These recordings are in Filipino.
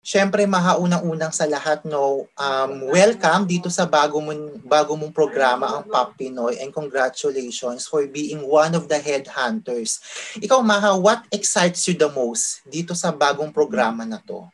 Siyempre, mahaunang-unang sa lahat, no, welcome dito sa bago mong programa, ang Pop Pinoy, and congratulations for being one of the headhunters. Ikaw, Maha, what excites you the most dito sa bagong programa na to?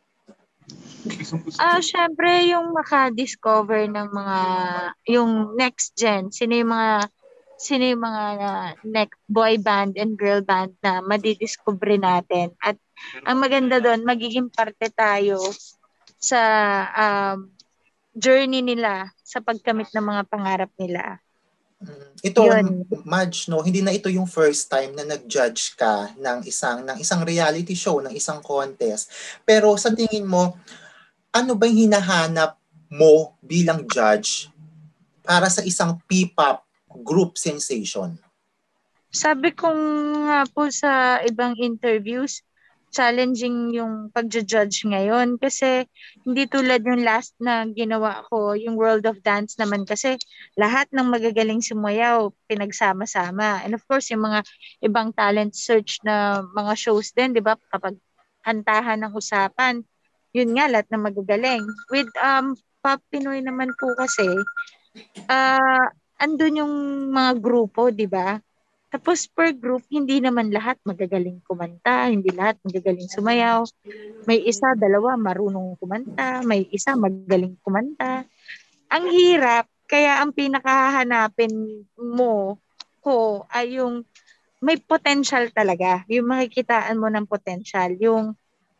Syempre yung maka-discover ng yung next gen, sino yung mga next boy band and girl band na madidiscover natin. At ang maganda doon, magiging parte tayo sa journey nila sa pagkamit ng mga pangarap nila. Ito, Madge, no, hindi na ito yung first time na nag-judge ka ng isang reality show, ng isang contest. Pero sa tingin mo, ano ba yung hinahanap mo bilang judge para sa isang P-pop group sensation? Sabi ko nga po sa ibang interviews, challenging yung pagja-judge ngayon kasi hindi tulad yung last na ginawa ko, yung World of Dance naman kasi lahat ng magagaling sumayaw pinagsama-sama. And of course, yung mga ibang talent search na mga shows din, di ba? Kapag kantahan ng usapan, yun nga, lahat ng magagaling. With Pop Pinoy naman po kasi, andun yung mga grupo, di ba? Tapos per group, hindi naman lahat magagaling kumanta, hindi lahat magagaling sumayaw. May isa, dalawa marunong kumanta, may isa magaling kumanta. Ang hirap, kaya ang pinakahahanapin mo ko ay yung may potential talaga. Yung makikitaan mo ng potential. Yung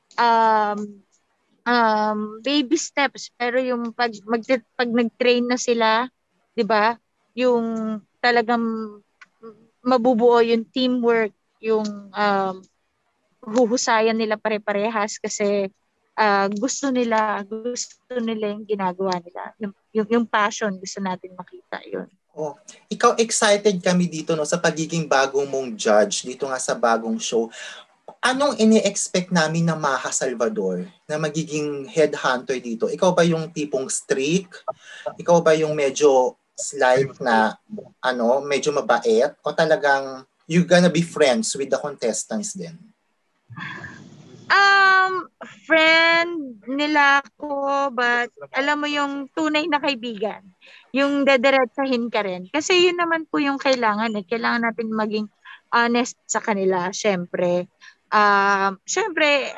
baby steps, pero yung pag nag-train na sila, 'di ba? Yung talagang mabubuo yung teamwork, yung huhusayan nila pare-parehas kasi gusto nila yung ginagawa nila. Yung passion, gusto natin makita yun. Oh, ikaw, excited kami dito, no, sa pagiging bagong mong judge dito nga sa bagong show. Anong ini-expect namin na Maha Salvador na magiging headhunter dito? Ikaw ba yung tipong strict? Ikaw ba yung medyo slight na medyo mabait? O talagang you gonna be friends with the contestants din? Friend nila ko, but alam mo yung tunay na kaibigan. Yung dadiretsahin ka rin. Kasi yun naman po yung kailangan. Kailangan natin maging honest sa kanila, syempre. Syempre,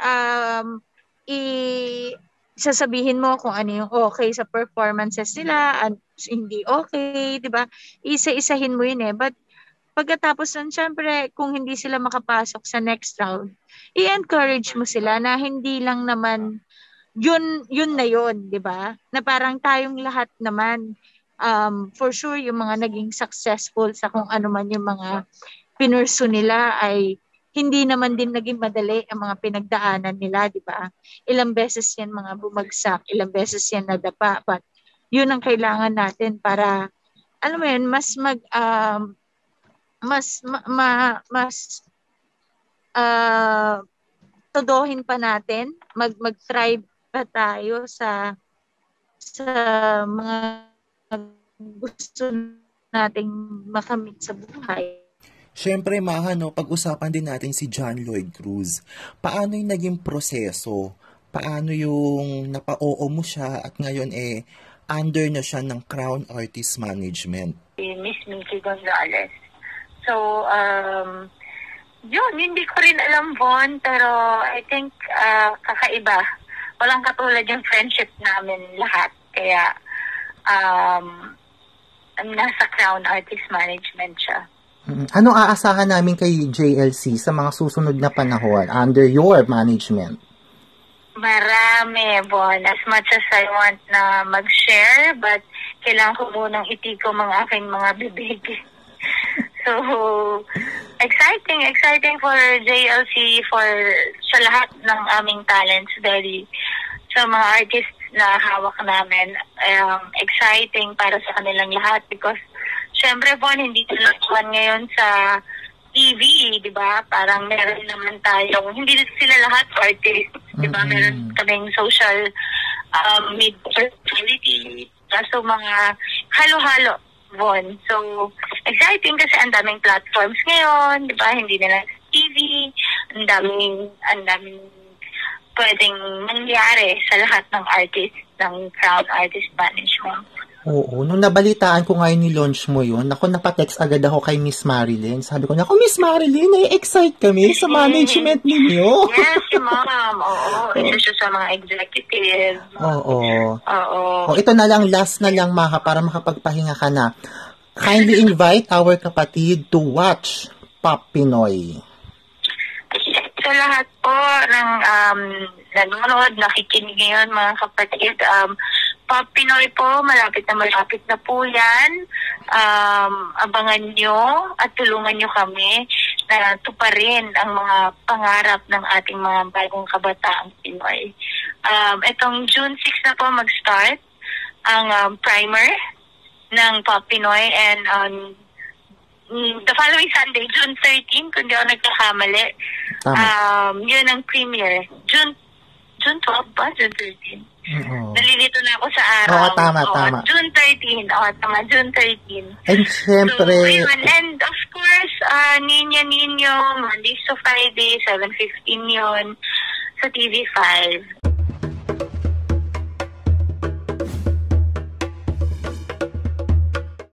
sasabihin mo kung ano yung okay sa performances nila, hindi okay, di ba? Isa-isahin mo yun eh. But pagkatapos nun, syempre, kung hindi sila makapasok sa next round, i-encourage mo sila na hindi lang naman yun na yun, di ba? Na parang tayong lahat naman, for sure, yung mga naging successful sa kung ano man yung mga pinursu nila ay hindi naman din naging madali ang mga pinagdaanan nila, di ba? Ilang beses yan mga bumagsak, ilang beses yan nadapa, but yun ang kailangan natin para, alam mo yun, mas tuduhin pa natin, mag-thrive pa tayo sa mga gusto nating makamit sa buhay. Siyempre, Maha, no, pag-usapan din natin si John Lloyd Cruz. Paano yung naging proseso? Paano yung napa-oo mo siya at ngayon under na siya ng Crown Artist Management? Miss Minky Gonzalez. So, yun, hindi ko rin alam, Von, pero I think kakaiba. Walang katulad yung friendship namin lahat. Kaya, nasa Crown Artist Management siya. Anong aasahan namin kay JLC sa mga susunod na panahon under your management? Marami, Bon. As much as I want na mag-share, but kailangan ko munang itiko mga aking mga bibig. So, exciting for JLC, sa lahat ng aming talents, sa mga artists na hawak namin. Exciting para sa kanilang lahat because, syempre, Bon, hindi talaga ngayon sa TV, di ba? Parang meron naman tayong, hindi sila lahat artists, di ba? Meron kaming social media personality, so mga halo-halo. Bon. So, exciting kasi ang daming platforms ngayon, di ba? Hindi na lang TV, ang daming pwedeng mangyari sa lahat ng artist ng Crown Artist Management. Oo, nung nabalitaan ko ngayon ni-launch mo yun, napatext agad ako kay Miss Marilyn. Sabi ko, Miss Marilyn, na-excite kami sa management ninyo. Yes, si Ma'am. Oo, isa siya sa mga executive. Oo. Oo. Ito na lang, last na lang, Maha, para makapagpahinga ka na. Kindly invite our kapatid to watch Pop Pinoy. Sa lahat po ng nanonood, nakikinig ngayon, mga kapatid, Pop Pinoy po, malapit na po yan. Abangan nyo at tulungan nyo kami na tuparin ang mga pangarap ng ating mga bagong kabataang Pinoy. Itong June 6 na po mag-start ang primer ng Pop Pinoy, and the following Sunday, June 13, kung di ako nagkakamali, yun ang premiere. June 12 ba? June 13? Nalilito na ako sa araw. Oo, tama. June 13. Tama, June 13. And syempre... So, yun. And of course, Niña Niño, Mondays to Friday, 7:15 yun, sa TV5.